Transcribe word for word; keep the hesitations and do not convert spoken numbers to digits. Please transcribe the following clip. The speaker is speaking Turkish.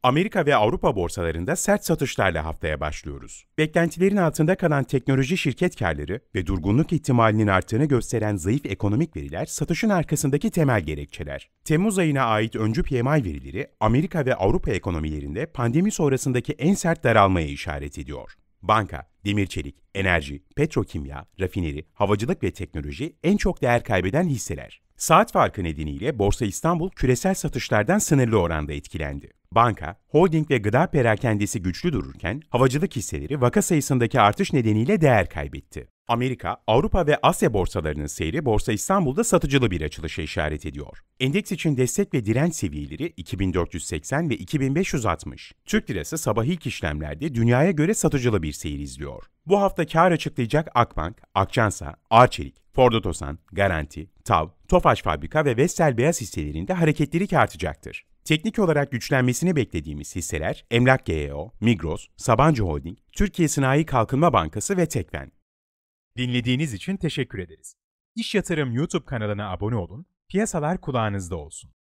Amerika ve Avrupa borsalarında sert satışlarla haftaya başlıyoruz. Beklentilerin altında kalan teknoloji şirket karları ve durgunluk ihtimalinin arttığını gösteren zayıf ekonomik veriler satışın arkasındaki temel gerekçeler. Temmuz ayına ait öncü P M I verileri Amerika ve Avrupa ekonomilerinde pandemi sonrasındaki en sert daralmaya işaret ediyor. Banka, demir çelik, enerji, petrokimya, rafineri, havacılık ve teknoloji en çok değer kaybeden hisseler. Saat farkı nedeniyle Borsa İstanbul küresel satışlardan sınırlı oranda etkilendi. Banka, holding ve gıda perakendesi güçlü dururken, havacılık hisseleri vaka sayısındaki artış nedeniyle değer kaybetti. Amerika, Avrupa ve Asya borsalarının seyri Borsa İstanbul'da satıcılı bir açılışa işaret ediyor. Endeks için destek ve direnç seviyeleri iki bin dört yüz seksen ve iki bin beş yüz altmış. Türk lirası sabah ilk işlemlerde dünyaya göre satıcılı bir seyir izliyor. Bu hafta kar açıklayacak Akbank, Akçansa, Arçelik, Ford Otosan, Garanti, TAV, Tofaş Fabrika ve Vestel Beyaz hisselerinde hareketlilik artacaktır. Teknik olarak güçlenmesini beklediğimiz hisseler Emlak G E O, Migros, Sabancı Holding, Türkiye Sanayi Kalkınma Bankası ve Tekfen. Dinlediğiniz için teşekkür ederiz. İş Yatırım YouTube kanalına abone olun, piyasalar kulağınızda olsun.